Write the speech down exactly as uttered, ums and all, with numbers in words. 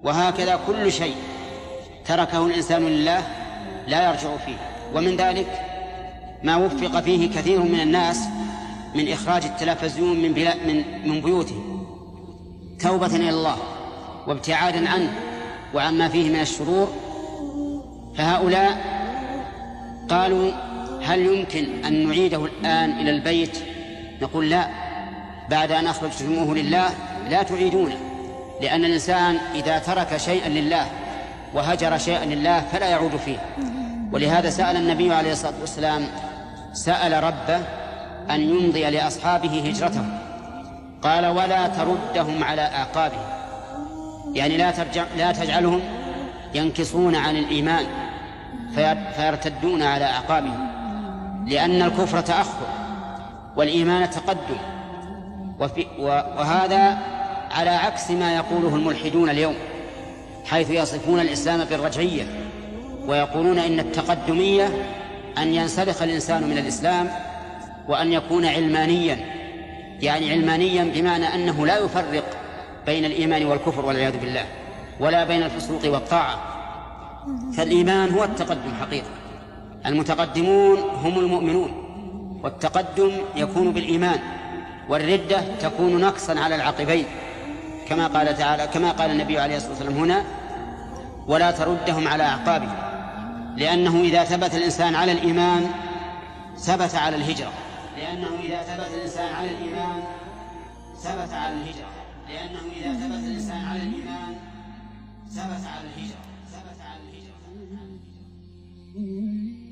وهكذا كل شيء تركه الإنسان لله لا يرجع فيه. ومن ذلك ما وفق فيه كثير من الناس من إخراج التلفزيون من, من, من بيوتهم توبة إلى الله وابتعادا عنه وعما فيه من الشرور. فهؤلاء قالوا هل يمكن أن نعيده الآن إلى البيت؟ نقول لا، بعد أن أخرجتموه لله لا تعيدونه، لأن الإنسان إذا ترك شيئا لله وهجر شيئا لله فلا يعود فيه. ولهذا سأل النبي عليه الصلاة والسلام سأل ربه أن يمضي لأصحابه هجرته، قال ولا تردهم على أعقابهم، يعني لا, ترجع لا تجعلهم ينكصون عن الإيمان فيرتدون على أعقابهم، لأن الكفر تأخر والإيمان تقدم. وهذا على عكس ما يقوله الملحدون اليوم، حيث يصفون الإسلام بالرجعية ويقولون إن التقدمية أن ينسلخ الإنسان من الإسلام وأن يكون علمانيا، يعني علمانيا بمعنى أنه لا يفرق بين الإيمان والكفر والعياذ بالله، ولا بين الفسوق والطاعة. فالإيمان هو التقدم حقيقة، المتقدمون هم المؤمنون، والتقدم يكون بالإيمان، والردة تكون نقصا على العقبين، كما قال تعالى كما قال النبي عليه الصلاة والسلام هنا ولا تردهم على أعقابهم، لأنه إذا ثبت الإنسان على الإيمان ثبت على الهجرة، لأنه إذا ثبت الإنسان على الإيمان ثبت على الهجرة لأنه إذا ثبت الإنسان على الإيمان ثبت على الهجرة ثبت على الهجرة